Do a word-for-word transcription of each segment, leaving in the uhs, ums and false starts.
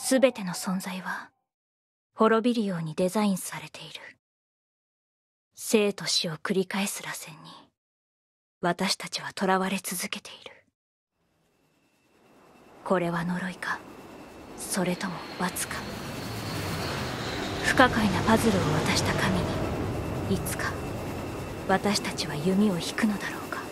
すべての存在は滅びるようにデザインされている。生と死を繰り返す螺旋に私たちは囚われ続けている。これは呪いか、それとも罰か。不可解なパズルを渡した神にいつか私たちは弓を引くのだろうか。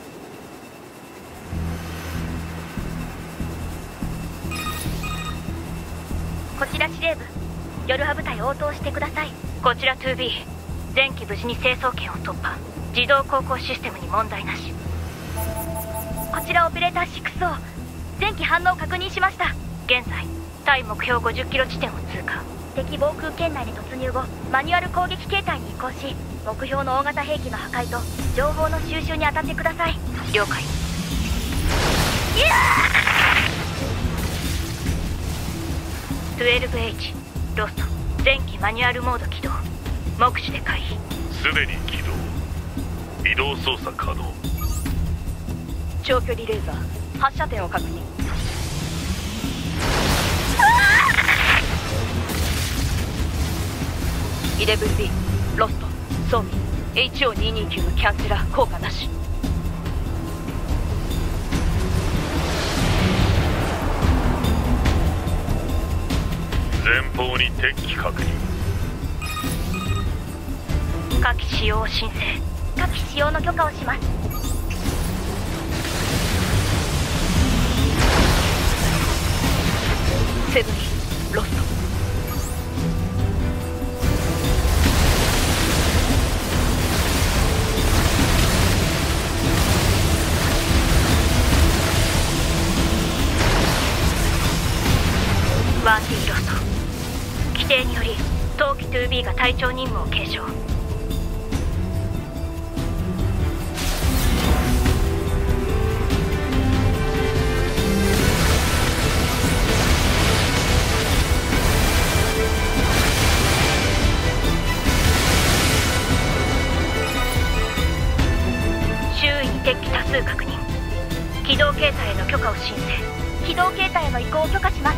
こちら司令部、夜派部隊応答してください。 こちら ツービー、 前期無事に成層圏を突破。自動航行システムに問題なし。 こちらオペレーター シックスオー、 前期反応確認しました。 現在対目標ごじゅっキロ地点を通過。 敵防空圏内で突入後、マニュアル攻撃形態に移行し、目標の大型兵器の破壊と情報の収集に当たってください。 了解。 いやー トゥエルブエイチ ロスト、前期マニュアルモード起動。目視で回避。 すでに起動。移動操作可能。 長距離レーザー発射点を確認。イレブンビー ロスト、装備 エイチオーにひゃくにじゅうきゅう のキャンセラー効果なし。 前方に敵機確認。 火器使用を申請。 火器使用の許可をします。 セブンロスト。ワンティーロスト。規定により当機 ツービー が隊長任務を継承。周囲に敵機多数確認。機動形態への許可を申請。 機動形態への移行を許可します。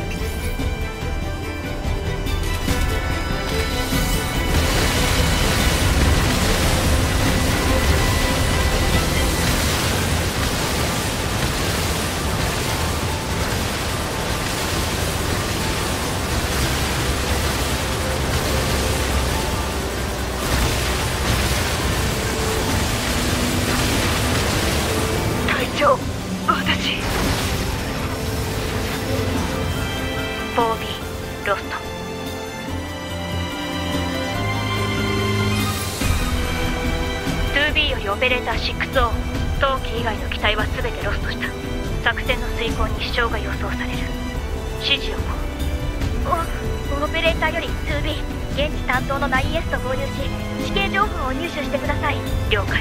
隊長、私。フォービー ロスト。ツービー よりオペレーター シックスオー、 当機以外の機体は全てロストした。作戦の遂行に支障が予想される。指示を。 おオペレーターより ツービー、 現地担当の ナインエス と合流し、地形情報を入手してください。 了解。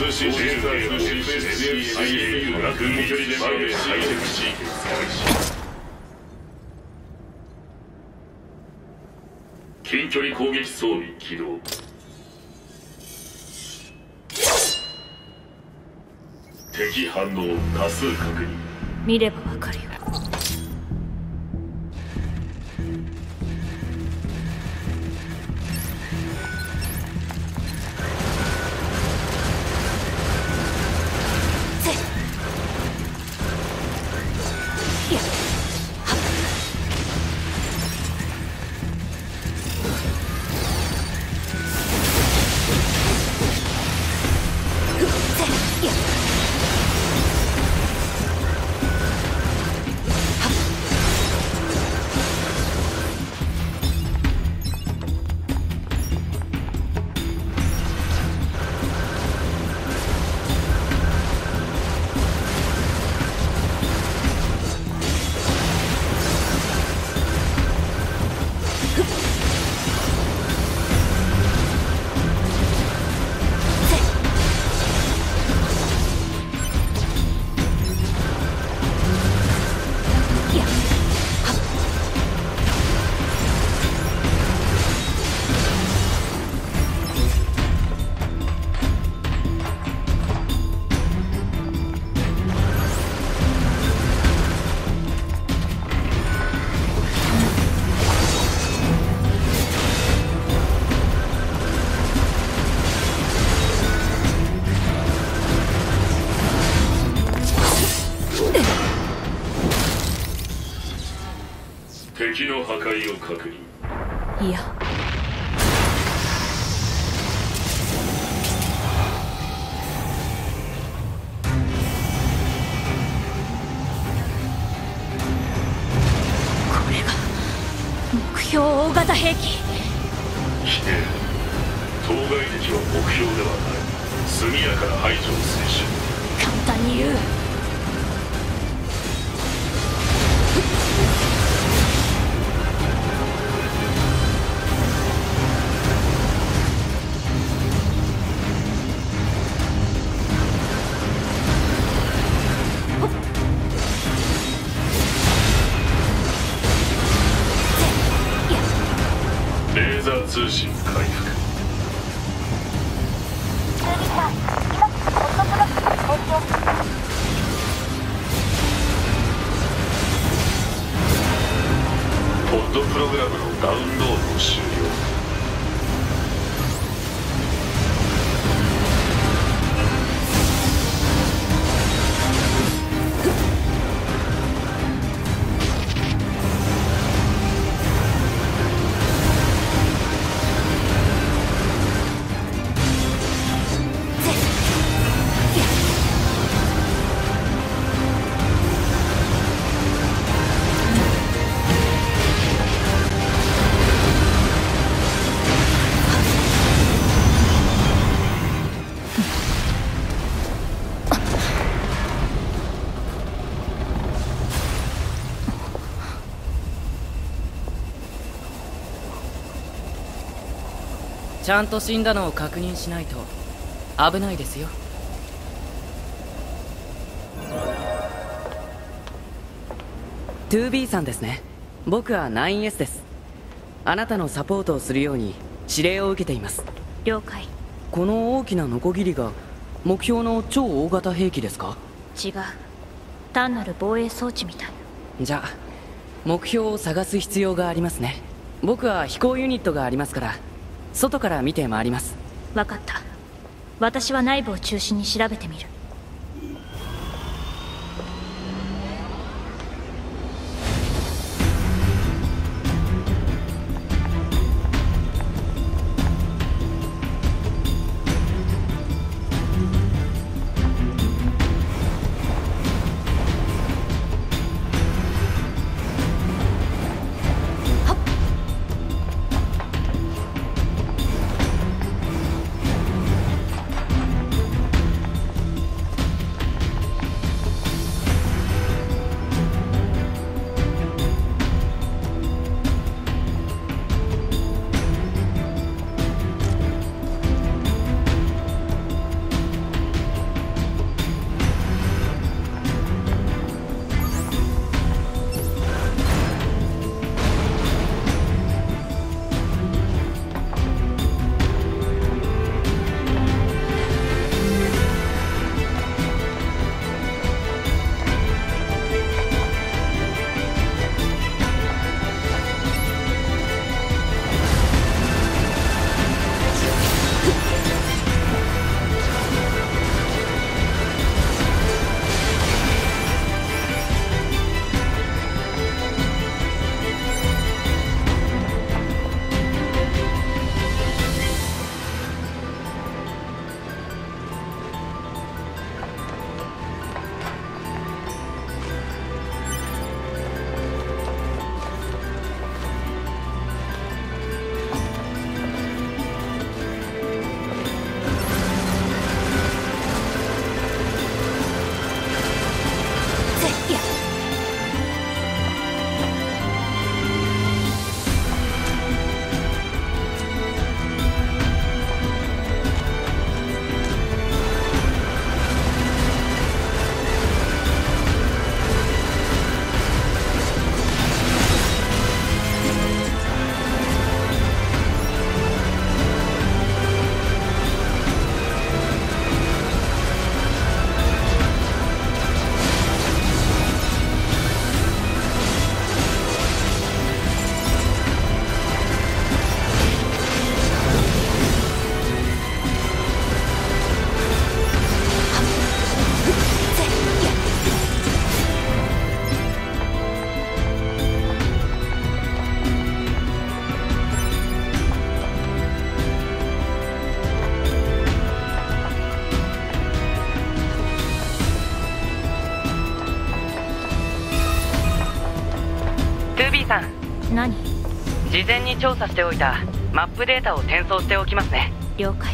通信レーザーの エフエスシーエス 空軍距離で回るハイテクシーケンス開始。近距離攻撃装備起動。敵反応多数確認。 見ればわかるよ。 敵の破壊を確認。 いや、これが目標大型兵器。 否定。当該敵は目標ではない。速やかな排除を推進。 簡単に言う。 レーザー通信回復。 ツービーさん、今ホットプロック開始を。 ポッドプログラムのダウンロード終了。 ちゃんと死んだのを確認しないと危ないですよ。ツービー さんですね。僕は ナインエス です。あなたのサポートをするように指令を受けています。 了解。 この大きなノコギリが目標の超大型兵器ですか？ 違う、単なる防衛装置みたい。 じゃあ目標を探す必要がありますね。僕は飛行ユニットがありますから外から見て回ります。 分かった。私は内部を中心に調べてみる。 ツービー さん、 何？ 事前に調査しておいたマップデータを転送しておきますね。 了解。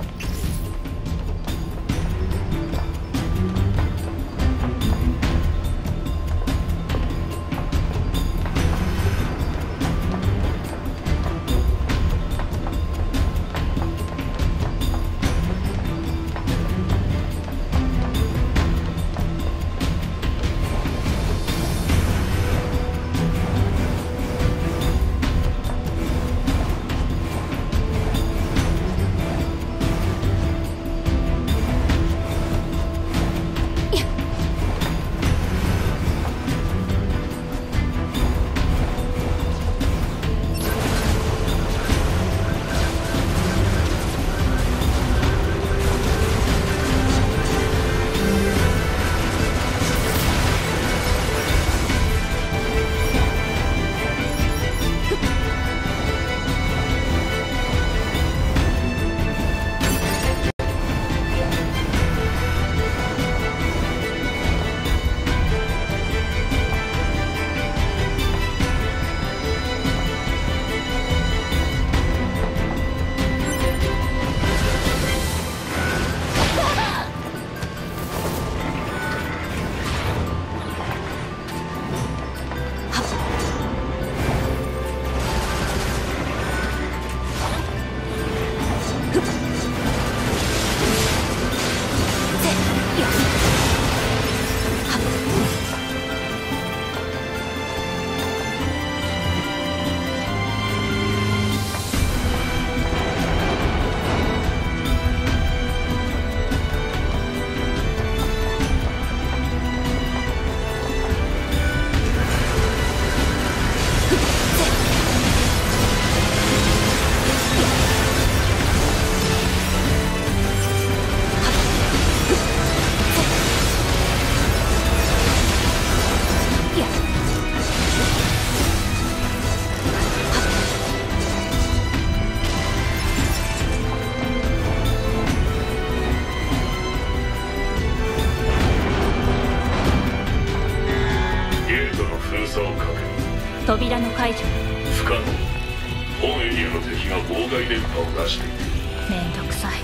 扉の解除。 不可能。本エリアの敵が妨害電波を出している。 めんどくさい。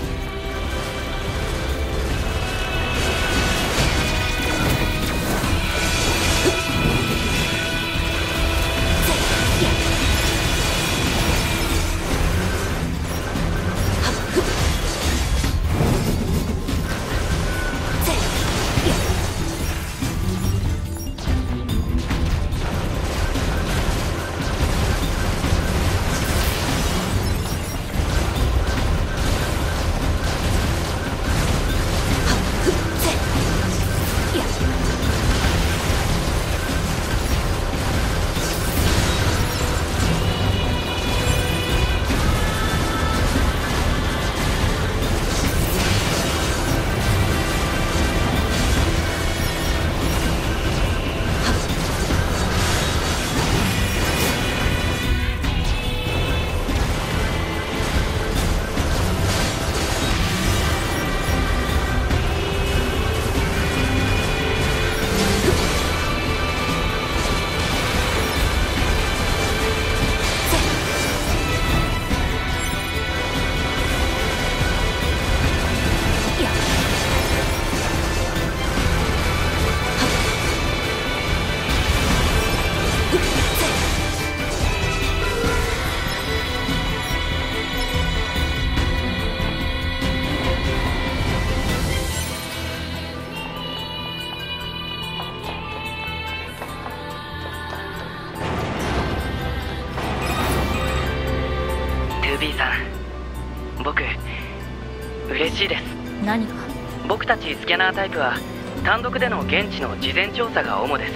嬉しいです。 何か？ 僕たちスキャナータイプは単独での現地の事前調査が主です。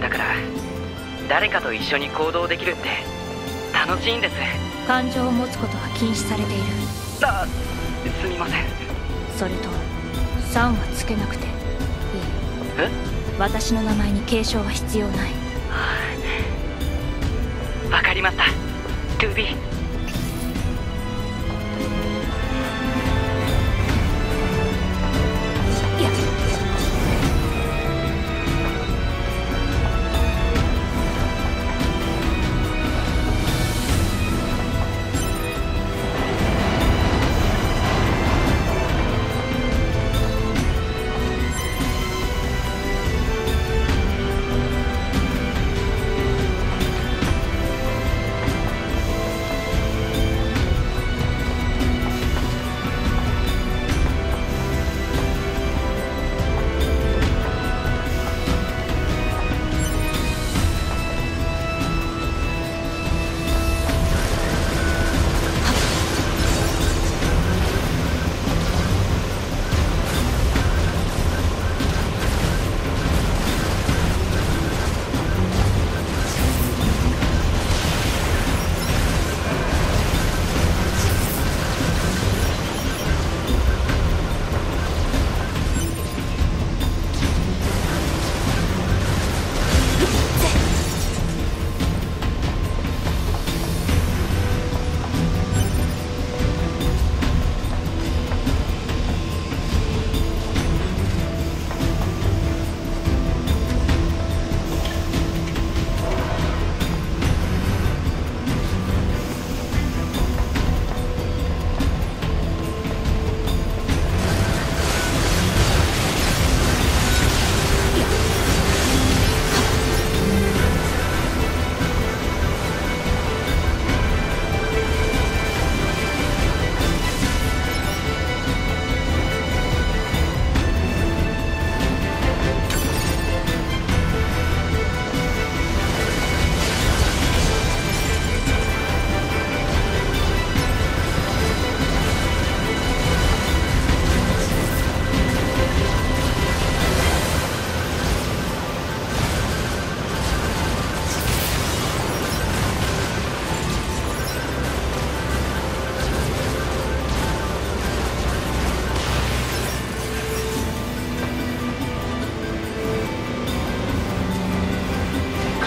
だから誰かと一緒に行動できるって楽しいんです。 感情を持つことは禁止されている。 あ、すみません。 それとさんはつけなくていい。 え？ 私の名前に継承は必要ない。 わかりました。 ツービー。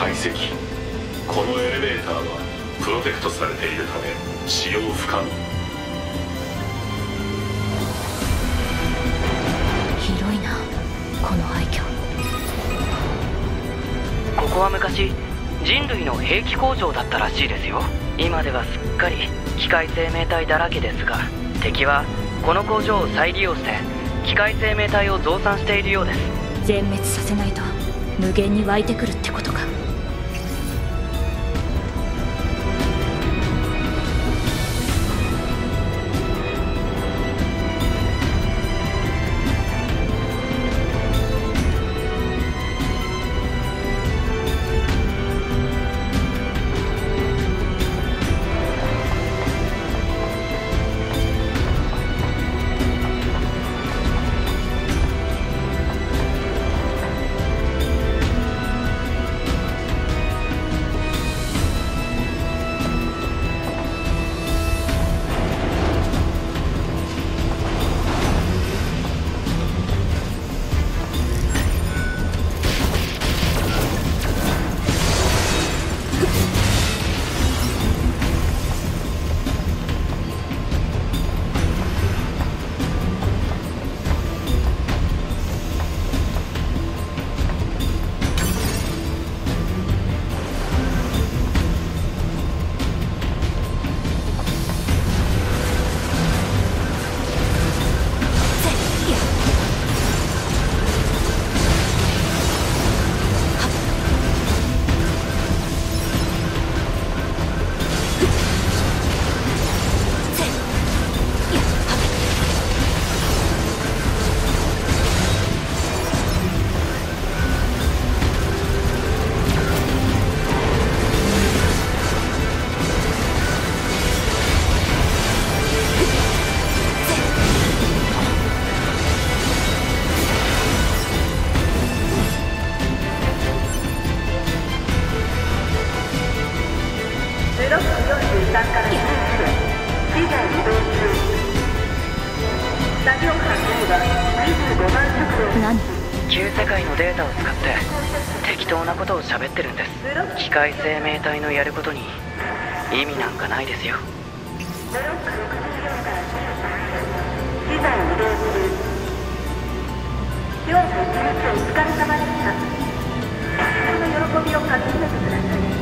解析。このエレベーターはプロテクトされているため使用不可能。 広いなこの廃墟。 ここは昔人類の兵器工場だったらしいですよ。今ではすっかり機械生命体だらけですが、敵はこの工場を再利用して機械生命体を増産しているようです。 全滅させないと無限に湧いてくるってことか。 何？旧世界のデータを使って適当なことを喋ってるんです。機械生命体のやることに意味なんかないですよ。 機材移動中。今日も一日お疲れ様でした。その喜びをかみしめてください。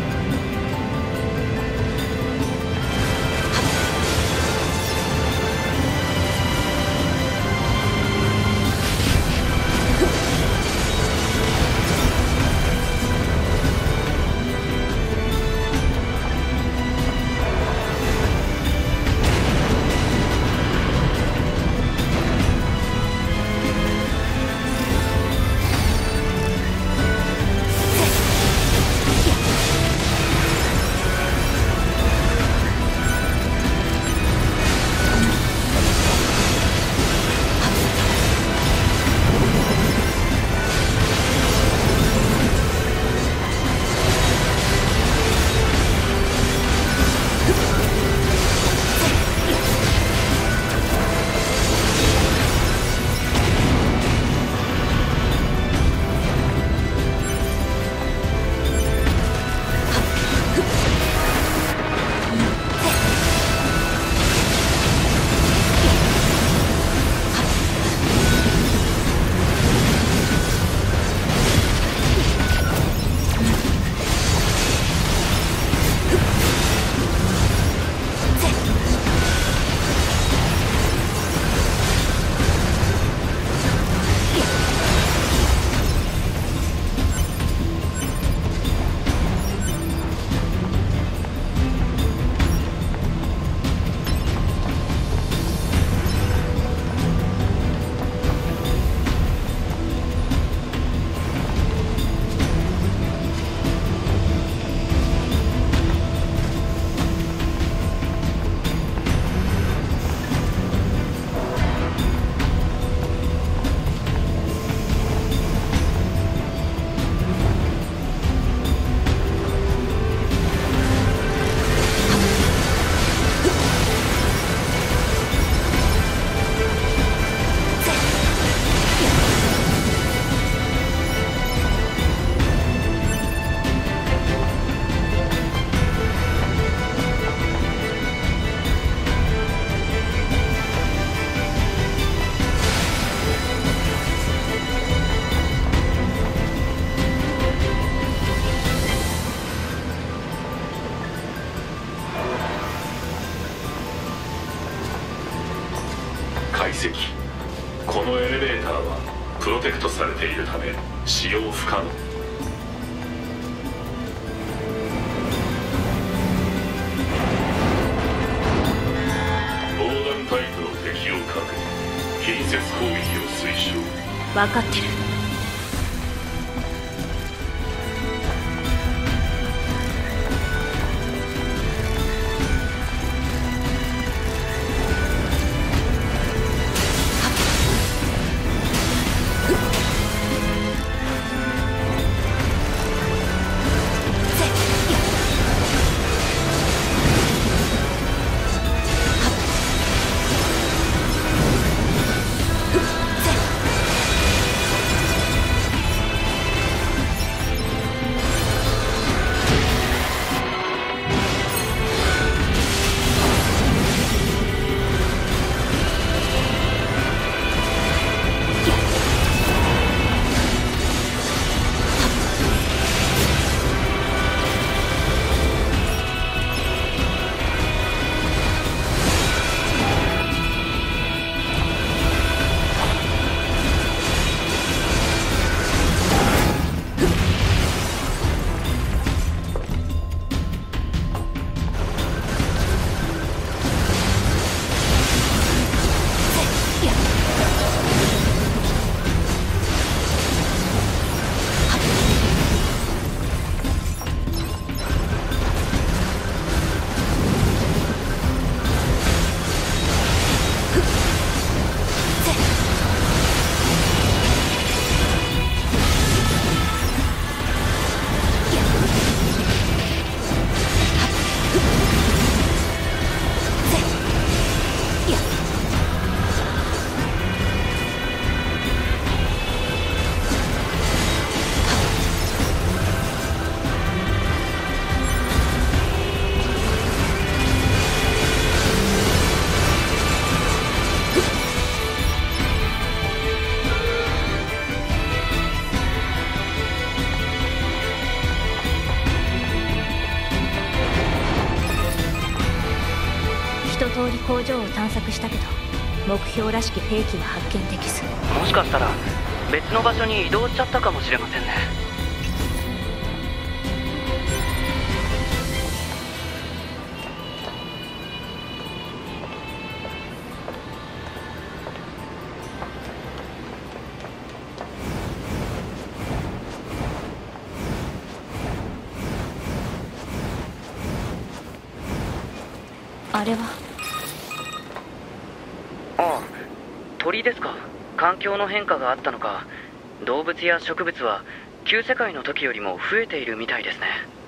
接攻撃を推奨。 分かってる。工場を探索したけど目標らしき兵器は発見できず。 もしかしたら別の場所に移動しちゃったかもしれませんね。 あれはああ、鳥ですか。環境の変化があったのか、動物や植物は旧世界の時よりも増えているみたいですね。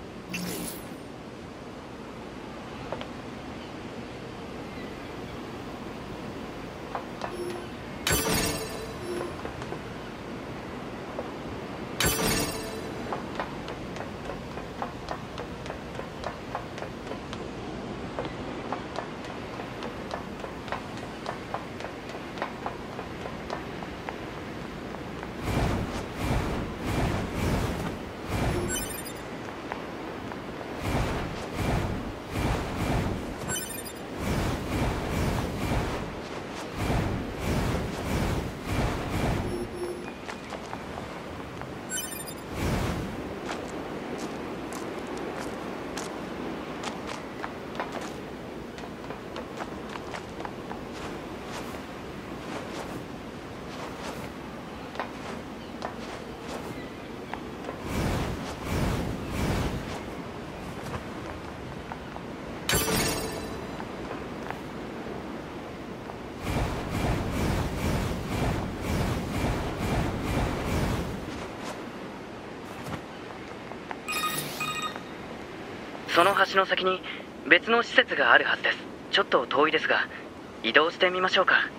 その橋の先に別の施設があるはずです。ちょっと遠いですが移動してみましょうか。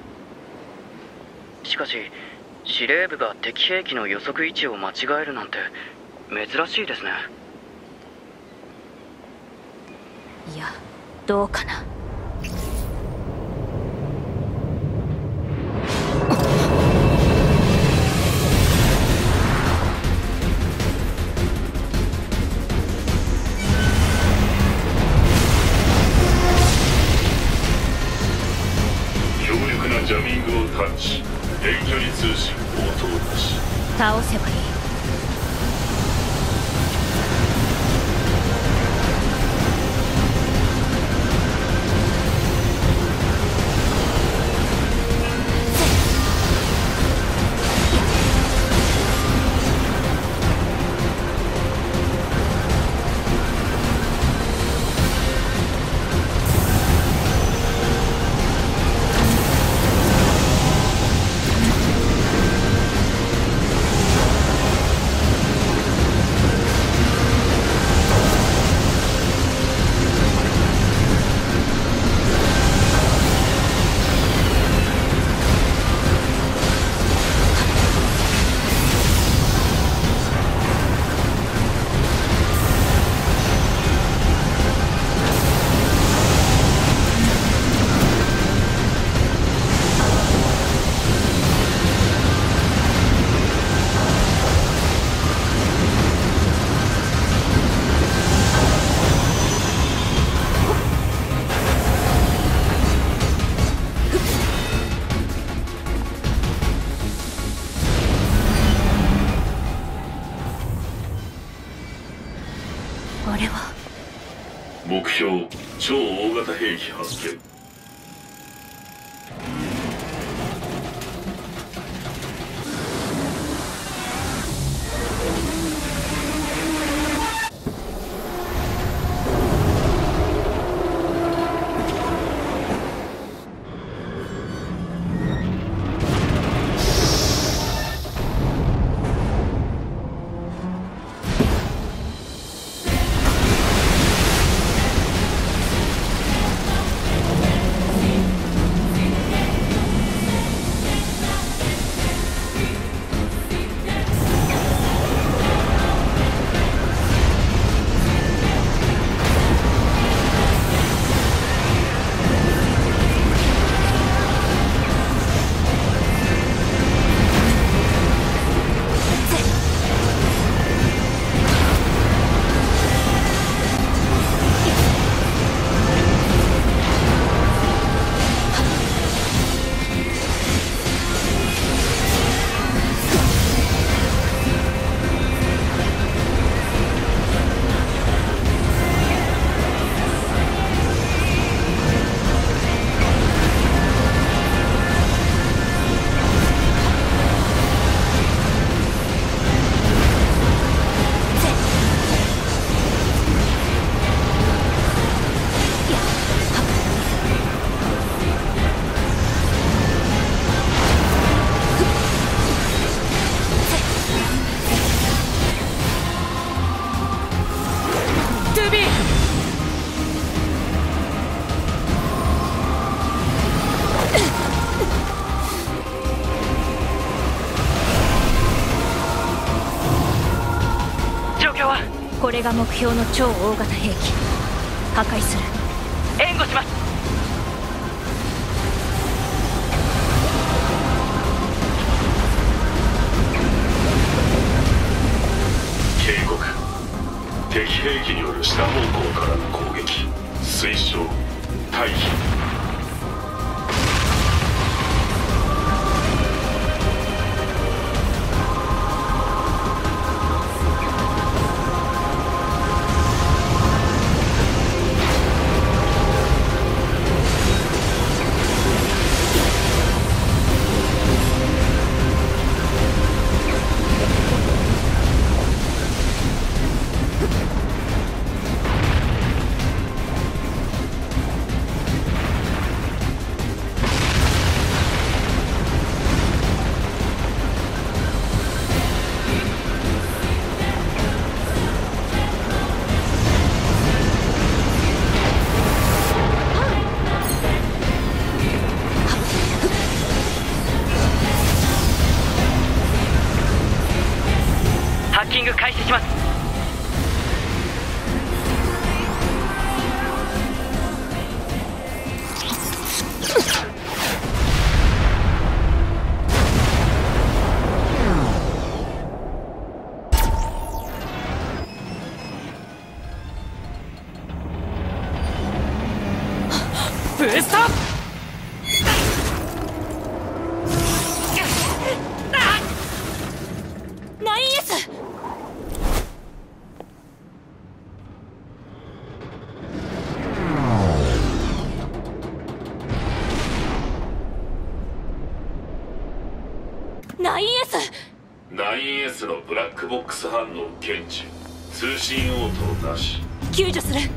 しかし司令部が敵兵器の予測位置を間違えるなんて珍しいですね。 いや、どうかな。 ジャミングを探知、遠距離通信応答なし。 倒せばいい。 あれは目標超大型兵器発見。 これが目標の超大型兵器。破壊する。 援護します。 警告。敵兵器による下方向からの攻撃。推奨退避。 ハッキング開始します。 ブースト。ナインエス。ナインエス。 ナインエスのブラックボックス反応検知。通信応答なし。 救助する。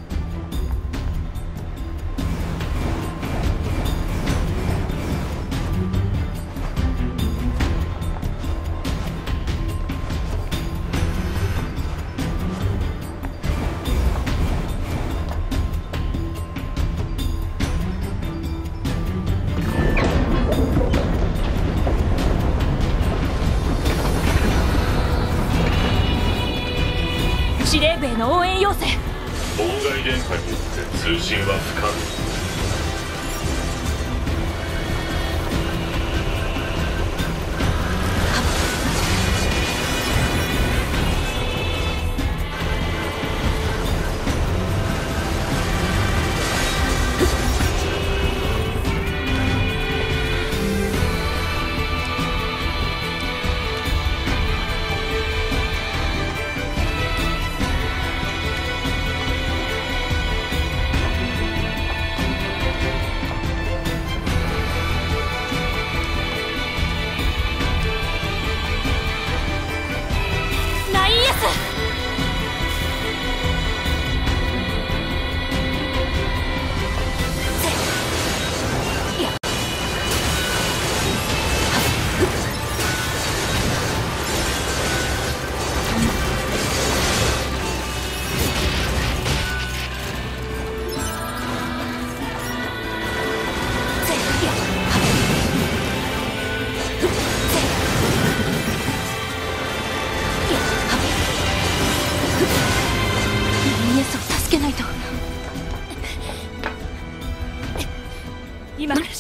司令部への応援要請。 妨害電波によって通信は不可能。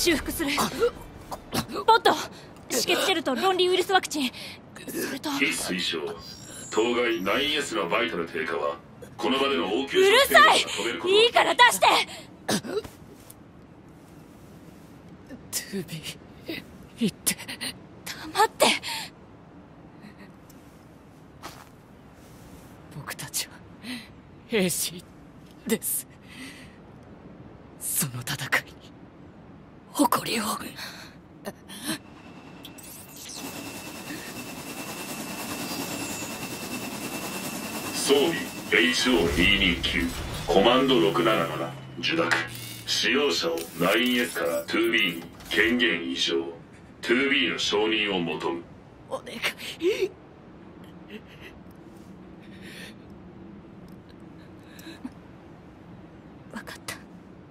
修復する。ポット、止血シェルと論理ウイルスワクチン、それと非推奨当該 ナインエス のバイタル低下はこの場での応急うるさい。 止めることはいいから出して。 トゥービー、言って。 黙って。 僕たちは兵士です。その戦いに誇りを。 装備 エイチオーにひゃくにじゅうきゅう コマンドろくなななな受諾。使用者を ナインエス から ツービー に権限移譲。 ツービー の承認を求む。 お願い。 分かった。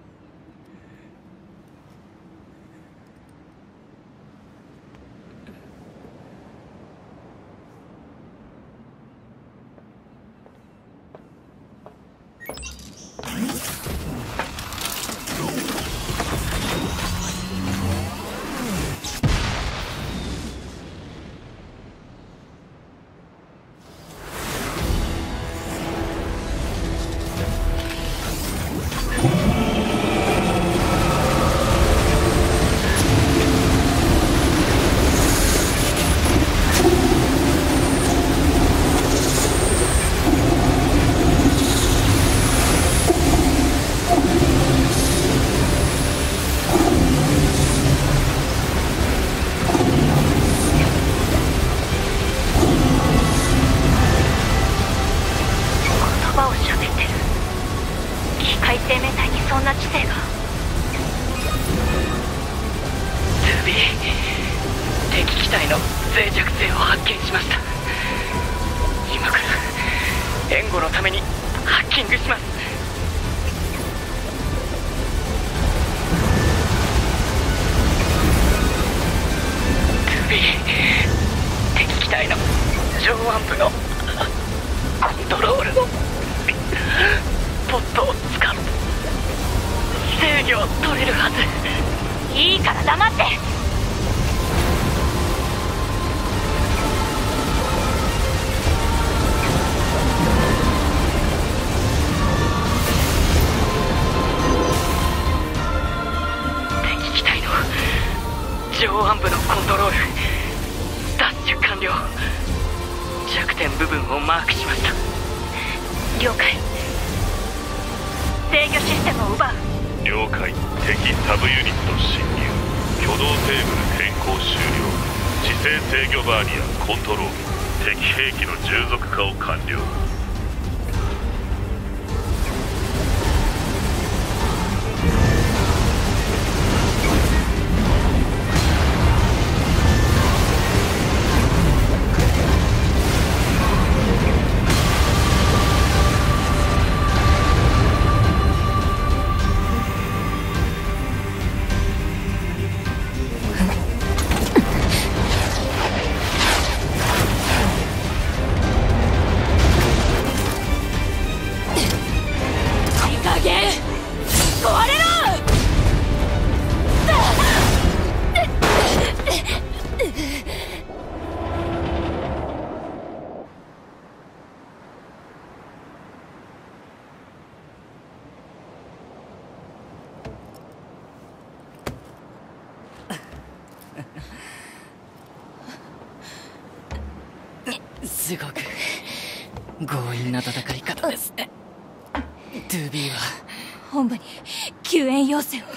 すごく強引な戦い方ですね。トゥービーは本部に救援要請を。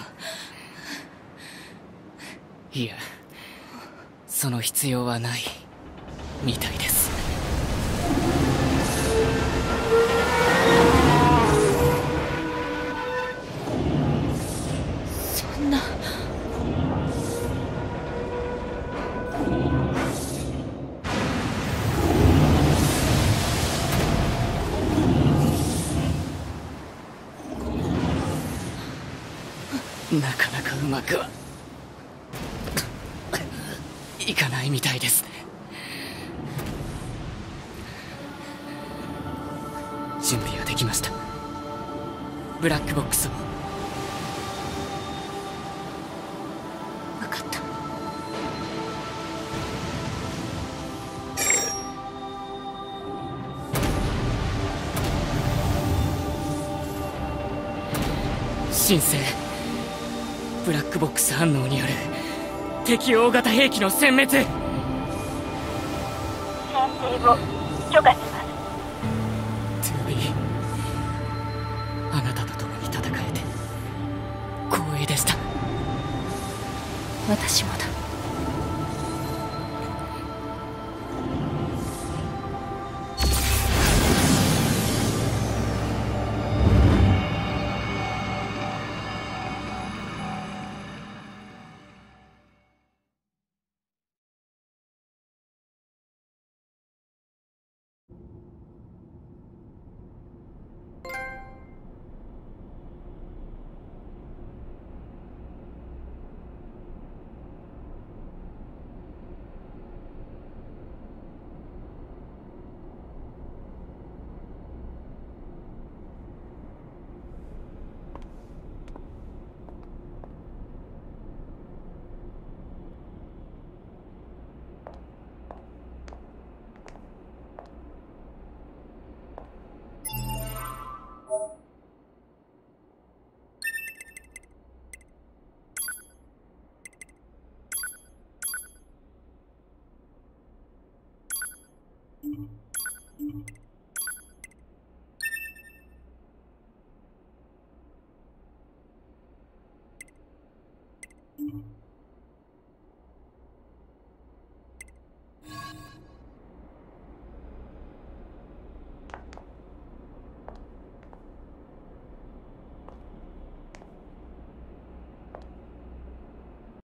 いや、その必要はないみたいです。 そんな。 なかなかうまくはいかないみたいですね。準備はできました。ブラックボックスを。 申請、ブラックボックス反応による敵大型兵器の殲滅。 申請を許可する。